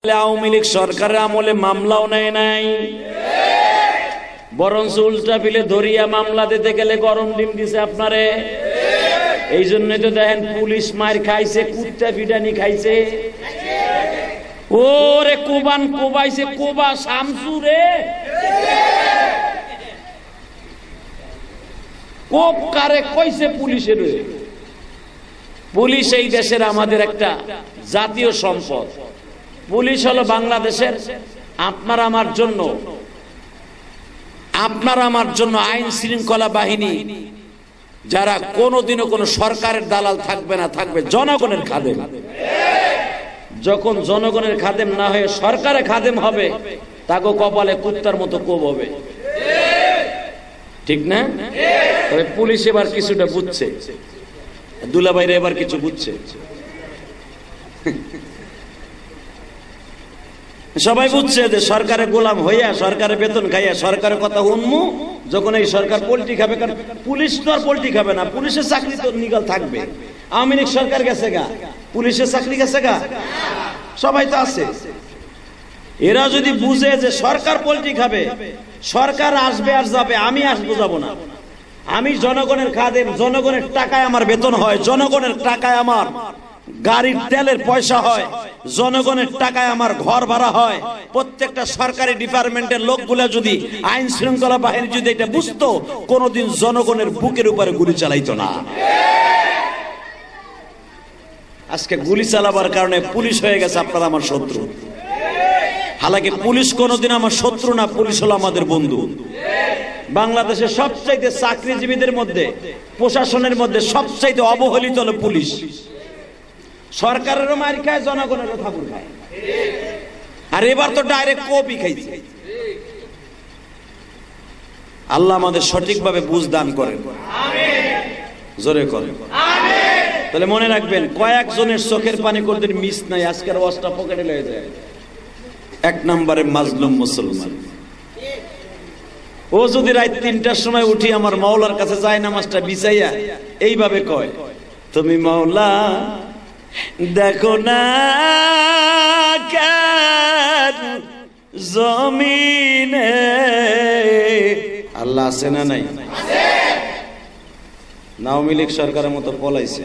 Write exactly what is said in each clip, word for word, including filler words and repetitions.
আওয়ামী লীগ সরকারের আমলে মামলাও নেয় নাই, বরঞ্চ উল্টা পিলে ধরিয়া মামলা দিতে গেলে গরম ডিম দিছে আপনারে। এই জন্যই তো দেখেন পুলিশ মার খাইছে, কুত্তা পিটানি খাইছে। ওরে কোবান কোবাইছে, কোবা শামসু রে, কোপ কারে কইছে পুলিশের। পুলিশ এই দেশের আমাদের একটা জাতীয় সম্পদ। পুলিশ হলো বাংলাদেশের আপনার আমার জন্য আপনার আমার জন্য আইন শৃঙ্খলা বাহিনী, যারা কোনোদিনও কোনো সরকারের দালাল থাকবে না, থাকবে জনগণের খাদেম। যখন জনগণের খাদেম না হয়ে সরকারের খাদেম হবে, তাকে কপালে কুত্তার মতো কোপ হবে, ঠিক না? তবে পুলিশ এবার কিছুটা বুঝছে, দুলাভাইরা এবার কিছু বুঝছে। সবাই বুঝছে যে সরকারের গোলাম হইয়া, সরকারের বেতন খাইয়া, সরকারের কথা উন্মু যখন এই সরকার পোল্ট্রি খাবে। কারণ পুলিশ তো আর পোল্ট্রি খাবে না, পুলিশের চাকরি তো নিগাল থাকবে। আওয়ামী লীগ সরকার গেছে গা, পুলিশের চাকরি গেছে গা, সবাই তো আছে। এরা যদি বুঝে যে সরকার পোল্ট্রি খাবে, সরকার আসবে আর যাবে, আমি আসবো যাবো না, আমি জনগণের খাদেম, জনগণের টাকায় আমার বেতন হয়, জনগণের টাকায় আমার গাড়ির তেলের পয়সা হয়, জনগণের টাকায় আমার ঘর ভাড়া হয়। প্রত্যেকটা সরকারি ডিপার্টমেন্টের লোকগুলা যদি, আইন শৃঙ্খলা বাহিনী যদি এটা বুঝতো, কোনোদিন জনগণের বুকের উপরে গুলি চালাইতো না। আজকে গুলি চালাবার কারণে পুলিশ হয়ে গেছে আপনার আমার শত্রু। হালাকি পুলিশ কোনোদিন আমার শত্রু না, পুলিশ হলো আমাদের বন্ধু। বাংলাদেশের সবচাইতে চাকরিজীবীদের মধ্যে, প্রশাসনের মধ্যে সবচাইতে অবহেলিত হলো পুলিশ। সরকারেরও মার খায়, জনগণেরও থাপুর খায়। আর এবার তো ডাইরেক্ট কপি খাইছে। আল্লাহ আমাদের সঠিকভাবে বুঝ দান করেন, জোরে করেন। তাহলে মনে রাখবেন, কয়েকজনের চোখের পানি কোনদিন মিস নাই। আজকের ওয়াজটা পকেটে লয়ে যায়। এক নম্বরে মাজলুম মুসলমান। ও যদি রাত তিনটার সময় উঠি আমার মাওলার কাছে যায়, নামাজটা বিছাইয়া এইভাবে কয়, তুমি মাওলা দেখো না কেন জমিনে। আল্লাহ আছে না নাই? আওয়ামী লীগ সরকারের মতো পলাইছে?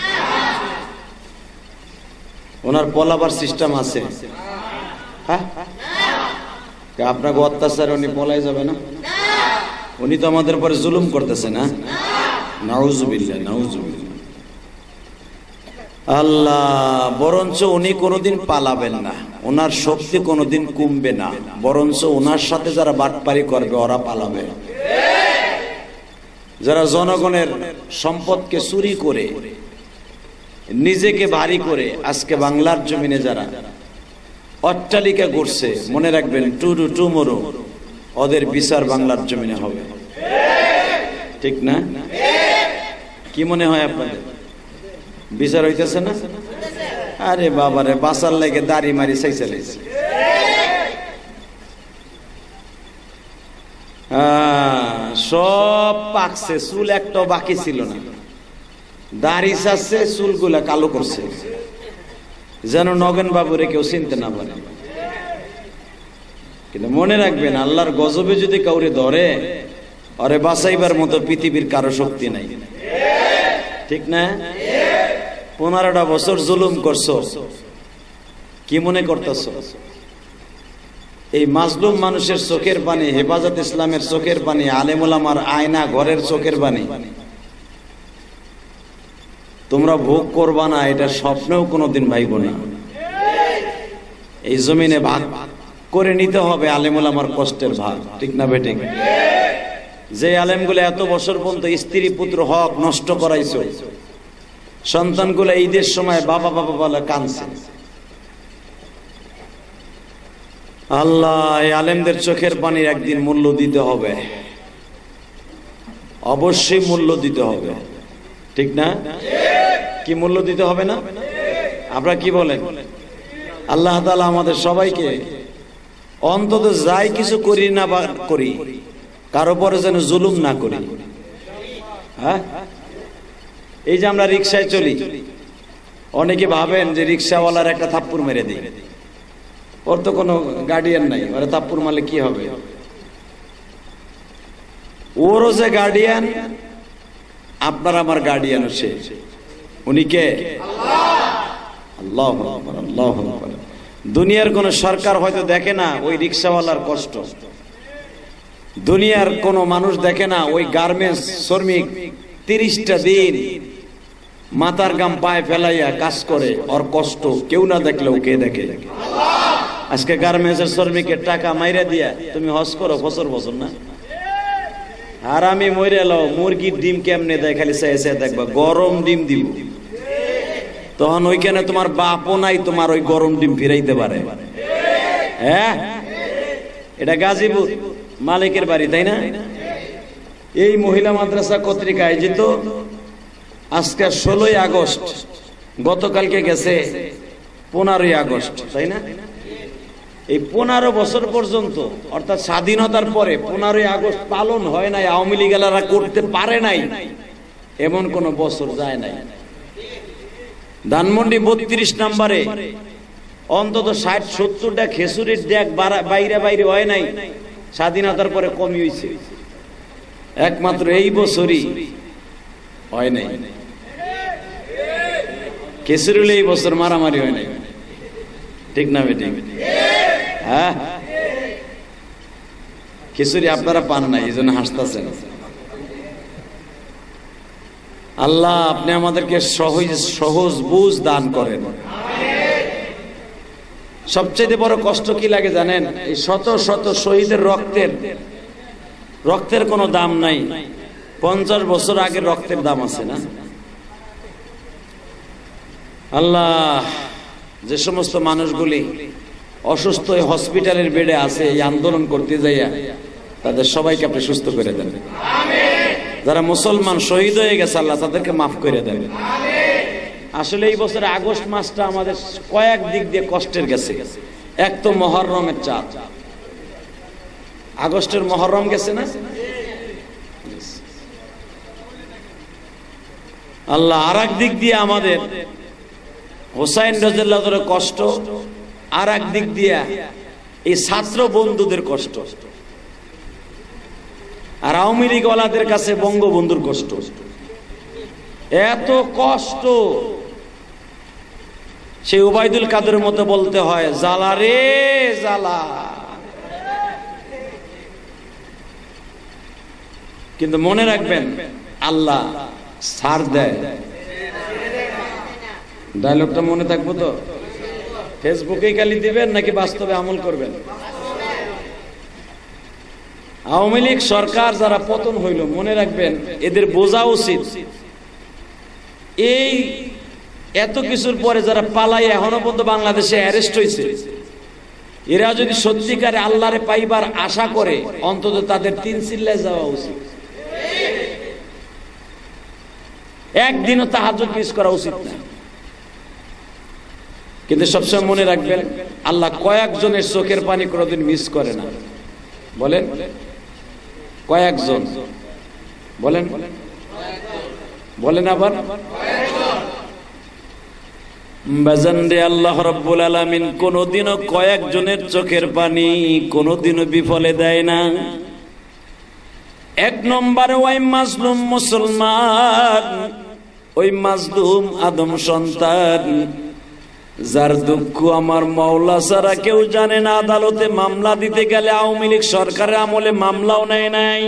ওনার পলাবার সিস্টেম আছে? হ্যাঁ, আপনাকে অত্যাচার উনি পলাই যাবে না? উনি তো আমাদের পরে জুলুম করতেছে না? নাউজুবিল্লাহ, নাউজুবিল্লাহ। আল্লাহ, বরঞ্চ উনি কোনোদিন পালাবেন না, ওনার শক্তি কোনোদিন কমবে না, বরঞ্চ ওনার সাথে যারা বাটপারি করবে ওরা পালাবে। যারা জনগণের সম্পদকে চুরি করে, নিজেকে ভারী করে আজকে বাংলার জমিনে যারা অট্টালিকা করছে, মনে রাখবেন টুডু টুমোরো ওদের বিচার বাংলার জমিনে হবে, ঠিক না? কি মনে হয় আপনাদের? বিচার হইতেছে না? আরে বাবারে, বাঁচার লাগে দাড়ি মারি চাইছে। সব পাকছে, চুল একটাও বাকি ছিল না। দাড়ি চাচ্ছে, চুলগুলা কালো করছে, যেন নগেন বাবুরে কেউ চিনতে না পারে। কিন্তু মনে রাখবেন, আল্লাহর গজবে যদি কাউরে ধরে, আরে বাঁচাইবার মতো পৃথিবীর কারো শক্তি নাই, ঠিক না? পনেরোটা বছর জুলুম করছো, কি মনে করতেছো? এই মাজলুম মানুষের চোখের পানি, হেফাজত ইসলামের চোখের পানি, আলেম ওলামার আয়না ঘরের চোখের পানি তোমরা ভোগ করবা না, এটা স্বপ্নেও কোনোদিন ভাইব না। এই জমিনে ভাগ করে নিতে হবে আলেম ওলামার কষ্টের ভাগ, ঠিক না বেটে? যে আলেমগুলো এত বছর পর্যন্ত স্ত্রী পুত্র হক নষ্ট করাইছো, সন্তানগুলো ঈদের সময় বাবা বাবা বলে কাঁদছে। আল্লাহ, এই আলেমদের চোখের পানির একদিন মূল্য দিতে হবে, অবশ্যই মূল্য দিতে হবে, ঠিক না? কি মূল্য দিতে হবে না? আপনারা কি বলেন? আল্লাহ তাআলা আমাদের সবাইকে অন্তত যাই কিছু করি না বা করি, কারো পরে যেন জুলুম না করি। হ্যাঁ, এই যে আমরা রিকশায় চলি, অনেকে ভাবেন যে রিকশাওয়ালার একটা থাপ্পড় মেরে দিই, ওর তো কোনো গার্ডিয়ান নাই, ওরা তাপ্পুর মারলে কি হবে? ওরও যে গার্ডিয়ান, আপনার আমার গার্ডিয়ান সে। উনি কে? আল্লাহু আকবার, আল্লাহু আকবার। দুনিয়ার কোন সরকার হয়তো দেখে না ওই রিকশাওয়ালার কষ্ট, দুনিয়ার কোন মানুষ দেখে না ওই গার্মেন্টস শ্রমিক তিরিশটা দিন মাথার গাম পায়ে ফেলাইয়া কাজ করে, ওর কষ্ট কেউ না দেখলেও কে দেখে? আজকে গার্মেন্টসের শ্রমিকের টাকা মাইরা দিয়া তুমি হজ করো বছর বছর না, আর আমি মরে এলো মুরগির ডিম কেমনে দেয় খালি চাই চাই দেখবা, গরম ডিম দিব, তখন ওইখানে তোমার বাপও নাই তোমার ওই গরম ডিম ফিরাইতে পারে। হ্যাঁ, এটা গাজীপুর মালিকের বাড়ি, তাই না? এই মহিলা মাদ্রাসা কর্তৃক আয়োজিত আজকে ষোলোই আগস্ট, গতকালকে গেছে পনেরোই আগস্ট, তাই না? এই পনেরো বছর পর্যন্ত অর্থাৎ স্বাধীনতার পরে পনেরোই আগস্ট পালন হয় নাই, আওয়ামী লীগেরা করতে পারে নাই এমন কোন বছর যায় নাই। ধানমন্ডি বত্রিশ নম্বরে অন্তত ষাট সত্তরটা খেসুরির ডেক বাইরে বাইরে হয় নাই, স্বাধীনতার পরে কমই হয়েছে, একমাত্র এই বছরই হয় নাই। খেসুরিলে এই বছর মারামারি হয় নাই, ঠিক না বেটি? হ্যাঁ, খিচুড়ি আপনারা পান নাই, এই জন্য হাসতেছেন। আল্লাহ আপনি আমাদেরকে সহজ সহজ বুঝ দান করেন। সবচেয়ে বড় কষ্ট কি লাগে জানেন? এই শত শত শহীদের রক্তের রক্তের কোনো দাম নাই। পঞ্চাশ বছর আগে রক্তের দাম আছে না? আল্লাহ যে সমস্ত মানুষগুলি অসুস্থ হসপিটালের বেডে আছে এই আন্দোলন করতে যাইয়া, তাদের সবাইকে আপনি সুস্থ করে দেন। যারা মুসলমান শহীদ হয়ে গেছে আল্লাহ তাদেরকে মাফ করে দেন। আসলে এই বছরে আগস্ট মাসটা আমাদের কয়েক দিক দিয়ে কষ্টের গেছে। এক তো মহররমের চাঁদ, আগস্টের মহররম গেছে না আল্লাহ। আর এক দিক দিয়ে আমাদের হোসাইন রাদিয়াল্লাহু তাআলার কষ্ট, আর এক দিক দিয়ে এই ছাত্র বন্ধুদের কষ্ট, আর আওয়ামী লীগ ওয়ালাদের কাছে বঙ্গবন্ধুর কষ্ট। এত কষ্ট সেই ওবায়দুল কাদের মতো বলতে হয়, জ্বালা রে জ্বালা। কিন্তু মনে রাখবেন আল্লাহ ছাড় দেয়। ডায়লগটা মনে থাকবো তো? ফেসবুকেই গালি দিবেন নাকি বাস্তবে আমল করবেন? আওয়ামী লীগ সরকার যারা পতন হইল, মনে রাখবেন এদের বোঝা উচিত এই এত কিছুর পরে যারা পালাই এখনো পর্যন্ত বাংলাদেশে অ্যারেস্ট হয়েছে, এরা যদি সত্যিকারে আল্লাহরে পাইবার আশা করে অন্তত তাদের তিন চিল্লায় যাওয়া উচিত, একদিনও তাহাজ্জুদ মিস করা উচিত না। কিন্তু সবসময় মনে রাখবেন আল্লাহ কয়েকজনের চোখের পানি কোনোদিন মিস করে না। বলেন কয়েকজন, বলেন বলেন আবার বাজান রে, আল্লাহ রাব্বুল আলামিন কোনদিনও কয়েকজনের চোখের পানি কোনদিনও বিফলে দেয় না। এক নম্বরে ওই মাজলুম মুসলমান, ওই মাজলুম আদম সন্তান, যার দুঃখ আমার মাওলা ছাড়া কেউ জানে না। আদালতে মামলা দিতে গেলে আওয়ামী লীগ সরকারের আমলে মামলাও নেয় নাই,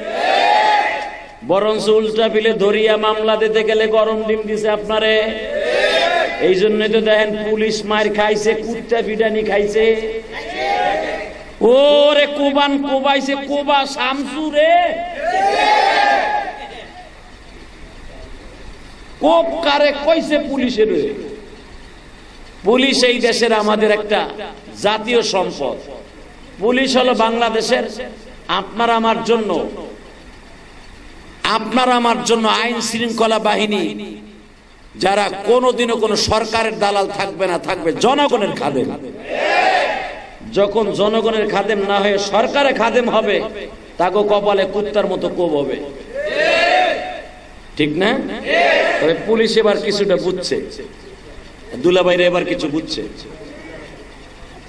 বরঞ্চ উল্টা পিলে ধরিয়া মামলা দিতে গেলে গরম ডিম দিছে আপনারে। এই জন্য তো দেখেন পুলিশ মার খাইছে, কুত্তা পিটানি খাইছে। ওরে কোবান কোবাইছে, কোবা শামসু রে, কোপ কারে কইছে পুলিশের। পুলিশ এই দেশের আমাদের একটা জাতীয় সম্পদ। পুলিশ হলো বাংলাদেশের আপনার আমার জন্য, আপনার আমার জন্য আইন শৃঙ্খলা বাহিনী, যারা কোনোদিনও কোনো সরকারের দালাল থাকবে না, থাকবে জনগণের খাদেম। যখন জনগণের খাদেম না হয়ে সরকারের খাদেম হবে, তাকে কপালে কুত্তার মতো কোপ হবে, ঠিক না? তবে পুলিশ এবার কিছুটা বুঝছে, দুলাভাইরা এবার কিছু বুঝছে।